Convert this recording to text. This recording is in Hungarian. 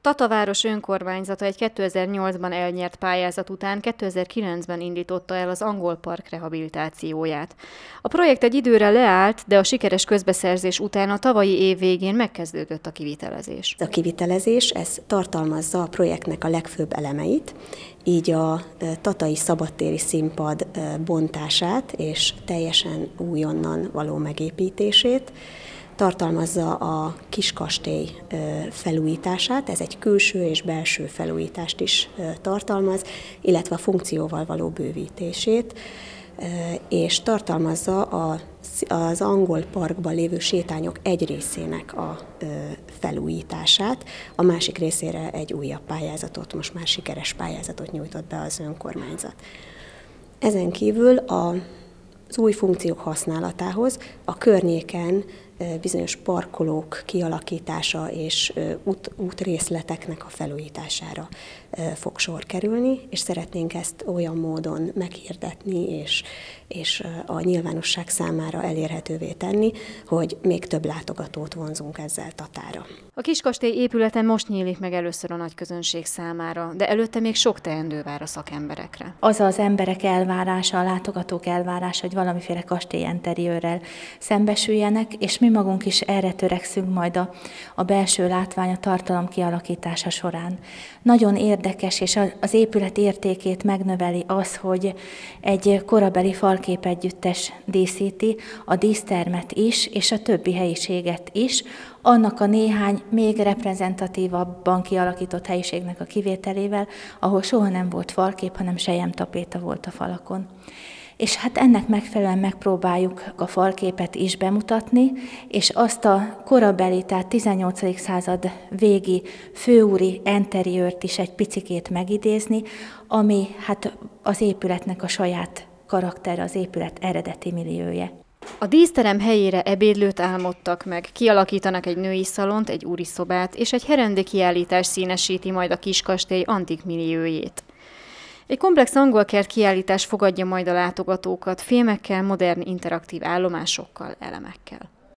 Tataváros önkormányzata egy 2008-ban elnyert pályázat után 2009-ben indította el az Angol Park rehabilitációját. A projekt egy időre leállt, de a sikeres közbeszerzés után a tavalyi év végén megkezdődött a kivitelezés. A kivitelezés ez tartalmazza a projektnek a legfőbb elemeit, így a tatai szabadtéri színpad bontását és teljesen újonnan való megépítését, tartalmazza a kiskastély felújítását, ez egy külső és belső felújítást is tartalmaz, illetve a funkcióval való bővítését, és tartalmazza az Angol Parkban lévő sétányok egy részének a felújítását, a másik részére egy újabb pályázatot, most már sikeres pályázatot nyújtott be az önkormányzat. Ezen kívül az új funkciók használatához a környéken bizonyos parkolók kialakítása és útrészleteknek a felújítására fog sor kerülni, és szeretnénk ezt olyan módon meghirdetni és a nyilvánosság számára elérhetővé tenni, hogy még több látogatót vonzunk ezzel Tatára. A kiskastély épülete most nyílik meg először a nagyközönség számára, de előtte még sok teendő vár a szakemberekre. Az emberek elvárása, a látogatók elvárása, hogy valamiféle kastély interiőrrel szembesüljenek, és mi magunk is erre törekszünk majd a belső látvány, a tartalom kialakítása során. Nagyon érdekes, és az épület értékét megnöveli az, hogy egy korabeli falképegyüttes díszíti, a dísztermet is, és a többi helyiséget is, annak a néhány még reprezentatívabban kialakított helyiségnek a kivételével, ahol soha nem volt falkép, hanem selyemtapéta volt a falakon. És hát ennek megfelelően megpróbáljuk a falképet is bemutatni, és azt a korabeli, tehát 18. század végi főúri enteriőrt is egy picikét megidézni, ami hát az épületnek a saját karaktere, az épület eredeti milliója. A díszterem helyére ebédlőt álmodtak meg, kialakítanak egy női szalont, egy úri szobát, és egy herendi kiállítás színesíti majd a kiskastély antik milliójét. Egy komplex angolkert kiállítás fogadja majd a látogatókat, filmekkel, modern interaktív állomásokkal, elemekkel.